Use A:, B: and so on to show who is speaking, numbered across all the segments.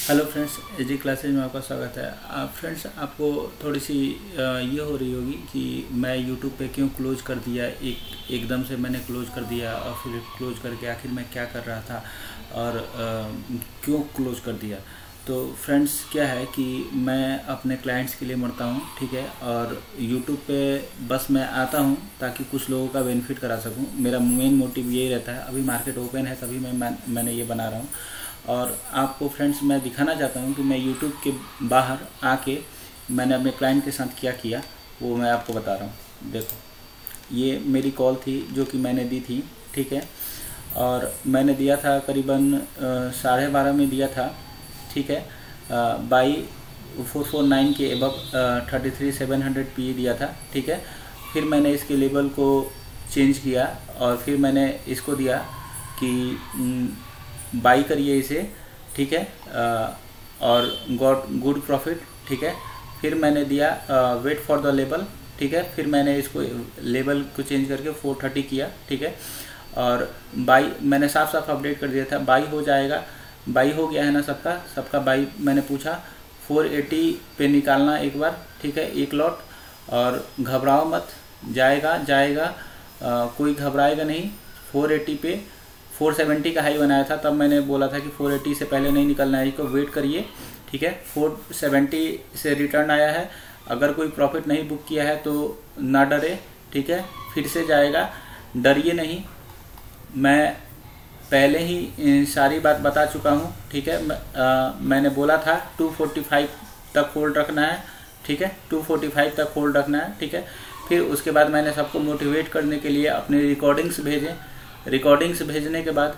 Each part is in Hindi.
A: हेलो फ्रेंड्स, एजी क्लासेज में आपका स्वागत है। फ्रेंड्स, आपको थोड़ी सी ये हो रही होगी कि मैं यूट्यूब पे क्यों क्लोज कर दिया, एकदम से मैंने क्लोज कर दिया और फिर क्लोज करके आखिर मैं क्या कर रहा था और क्यों क्लोज कर दिया। तो फ्रेंड्स, क्या है कि मैं अपने क्लाइंट्स के लिए मरता हूँ, ठीक है, और यूट्यूब पे बस मैं आता हूँ ताकि कुछ लोगों का बेनिफिट करा सकूँ। मेरा मेन मोटिव यही रहता है। अभी मार्केट ओपन है तभी मैंने ये बना रहा हूँ। और आपको फ्रेंड्स मैं दिखाना चाहता हूँ कि मैं यूट्यूब के बाहर आके मैंने अपने क्लाइंट के साथ क्या किया, वो मैं आपको बता रहा हूँ। देखो, ये मेरी कॉल थी जो कि मैंने दी थी, ठीक है, और मैंने दिया था करीबन 12:30 में दिया था, ठीक है, बाई 449 के एबव 33,700 PE दिया था, ठीक है। फिर मैंने इसके लेवल को चेंज किया और फिर मैंने इसको दिया कि बाई करिए इसे, ठीक है, और गॉट गुड प्रॉफिट, ठीक है। फिर मैंने दिया वेट फॉर द लेवल, ठीक है। फिर मैंने इसको लेवल को चेंज करके 430 किया, ठीक है, और बाई मैंने साफ साफ अपडेट कर दिया था, बाई हो जाएगा। बाई हो गया है ना सबका बाई मैंने पूछा। 480 पे निकालना एक बार, ठीक है, एक लॉट, और घबराओ मत, जाएगा, कोई घबराएगा नहीं। 480 पे 470 का हाई बनाया था, तब मैंने बोला था कि 480 से पहले नहीं निकलना है, इसको वेट करिए, ठीक है। 470 से रिटर्न आया है। अगर कोई प्रॉफिट नहीं बुक किया है तो ना डरे, ठीक है, फिर से जाएगा, डरिए नहीं। मैं पहले ही सारी बात बता चुका हूँ, ठीक है। मैंने बोला था 245 तक होल्ड रखना है, ठीक है, 245 तक होल्ड रखना है, ठीक है। फिर उसके बाद मैंने सबको मोटिवेट करने के लिए अपने रिकॉर्डिंग्स भेजे। रिकॉर्डिंग्स भेजने के बाद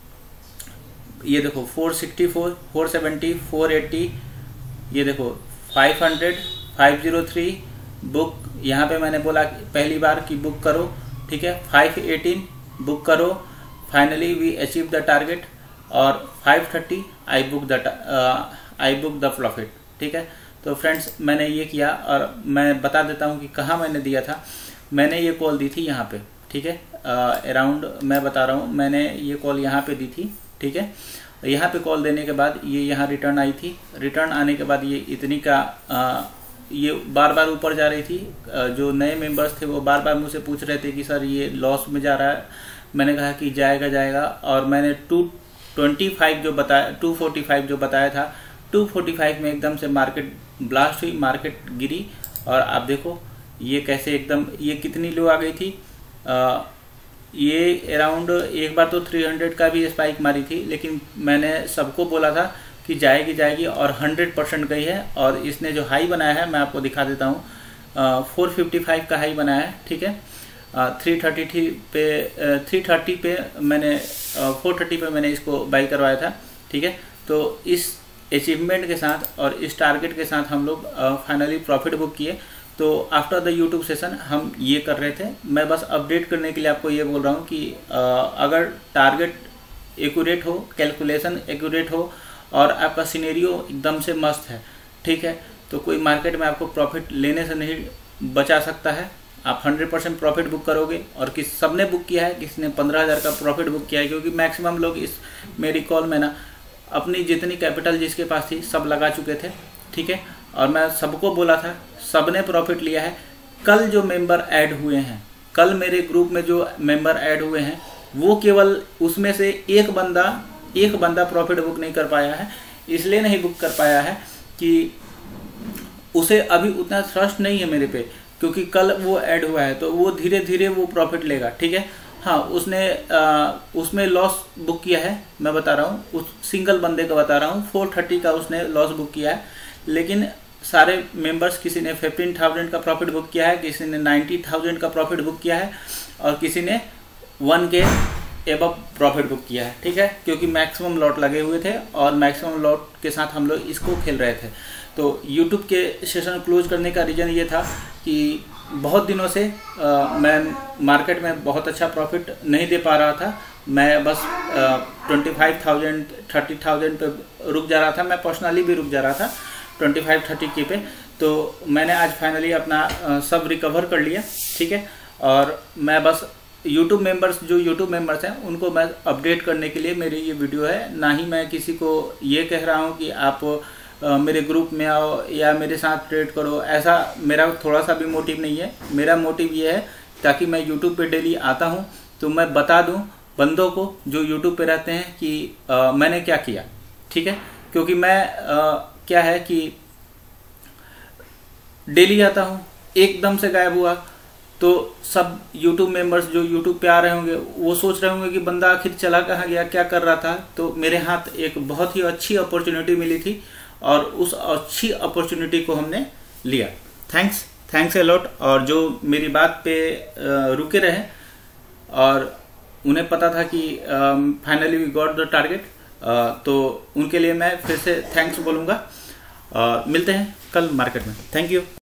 A: ये देखो 464, 470, 480, ये देखो 500, 503 बुक। यहाँ पे मैंने बोला पहली बार कि बुक करो, ठीक है, 518 बुक करो। Finally we achieve the target, और 530 आई बुक द प्रॉफिट, ठीक है। तो फ्रेंड्स, मैंने ये किया, और मैं बता देता हूँ कि कहाँ मैंने दिया था। मैंने ये कॉल दी थी यहाँ पे, ठीक है, अराउंड मैं बता रहा हूँ, मैंने ये कॉल यहाँ पे दी थी, ठीक है। यहाँ पे कॉल देने के बाद ये यहाँ रिटर्न आई थी। रिटर्न आने के बाद ये इतनी का ये बार बार ऊपर जा रही थी। जो नए मेंबर्स थे वो बार बार मुझसे पूछ रहे थे कि सर ये लॉस में जा रहा है। मैंने कहा कि जाएगा, और मैंने 245 जो बताया था, 245 में एकदम से मार्केट ब्लास्ट हुई, मार्केट गिरी। और आप देखो ये कैसे एकदम, ये कितनी लो आ गई थी। ये अराउंड एक बार तो 300 का भी स्पाइक मारी थी, लेकिन मैंने सबको बोला था कि जाएगी, और 100% गई है। और इसने जो हाई बनाया है मैं आपको दिखा देता हूँ, 455 का हाई बनाया है, ठीक है। 330 पे मैंने 430 पे मैंने इसको बाई करवाया था, ठीक है। तो इस अचीवमेंट के साथ और इस टारगेट के साथ हम लोग फाइनली प्रॉफिट बुक किए। तो आफ्टर द यूट्यूब सेशन हम ये कर रहे थे। मैं बस अपडेट करने के लिए आपको ये बोल रहा हूँ कि अगर टारगेट एक्यूरेट हो, कैलकुलेशन एक्यूरेट हो, और आपका सिनेरियो एकदम से मस्त है, ठीक है, तो कोई मार्केट में आपको प्रॉफिट लेने से नहीं बचा सकता है। आप 100% प्रॉफिट बुक करोगे। और सबने बुक किया है, किसी ने 15,000 का प्रॉफिट बुक किया है, क्योंकि मैक्सिमम लोग इस मेरी कॉल में ना अपनी जितनी कैपिटल जिसके पास थी सब लगा चुके थे, ठीक है। और मैं सबको बोला था, सबने प्रॉफिट लिया है। कल जो मेंबर ऐड हुए हैं, कल मेरे ग्रुप में जो मेंबर ऐड हुए हैं, वो केवल उसमें से एक बंदा प्रॉफिट बुक नहीं कर पाया है। इसलिए नहीं बुक कर पाया है कि उसे अभी उतना ट्रस्ट नहीं है मेरे पे, क्योंकि कल वो ऐड हुआ है तो वो धीरे धीरे वो प्रॉफिट लेगा, ठीक है। हाँ, उसमें लॉस बुक किया है, मैं बता रहा हूँ, उस सिंगल बंदे का बता रहा हूँ, 430 का उसने लॉस बुक किया है। लेकिन सारे मेंबर्स, किसी ने 15,000 का प्रॉफिट बुक किया है, किसी ने 90,000 का प्रॉफिट बुक किया है, और किसी ने 1K एबव प्रॉफिट बुक किया है, ठीक है, क्योंकि मैक्सिमम लॉट लगे हुए थे और मैक्सिमम लॉट के साथ हम लोग इसको खेल रहे थे। तो यूट्यूब के सेशन क्लोज करने का रीज़न ये था कि बहुत दिनों से मैं मार्केट में बहुत अच्छा प्रॉफिट नहीं दे पा रहा था। मैं बस 25,000 30,000 पे रुक जा रहा था। मैं पर्सनली भी रुक जा रहा था 25-30K पे। तो मैंने आज फाइनली अपना सब रिकवर कर लिया, ठीक है। और मैं बस यूट्यूब मेंबर्स जो यूट्यूब मेंबर्स हैं उनको मैं अपडेट करने के लिए मेरी ये वीडियो है। ना ही मैं किसी को ये कह रहा हूँ कि आप मेरे ग्रुप में आओ या मेरे साथ ट्रेड करो, ऐसा मेरा थोड़ा सा भी मोटिव नहीं है। मेरा मोटिव ये है ताकि मैं यूट्यूब पे डेली आता हूँ तो मैं बता दूँ बंदों को जो यूट्यूब पे रहते हैं कि मैंने क्या किया, ठीक है। क्योंकि मैं क्या है कि डेली आता हूँ, एकदम से गायब हुआ तो सब यूट्यूब मेंबर्स जो यूट्यूब पे आ रहे होंगे वो सोच रहे होंगे कि बंदा आखिर चला कहाँ गया, क्या कर रहा था। तो मेरे हाथ एक बहुत ही अच्छी अपॉर्चुनिटी मिली थी और उस अच्छी अपॉर्चुनिटी को हमने लिया। Thanks a lot. और जो मेरी बात पे रुके रहे और उन्हें पता था कि finally we got the target, तो उनके लिए मैं फिर से थैंक्स बोलूँगा। मिलते हैं कल मार्केट में। Thank you.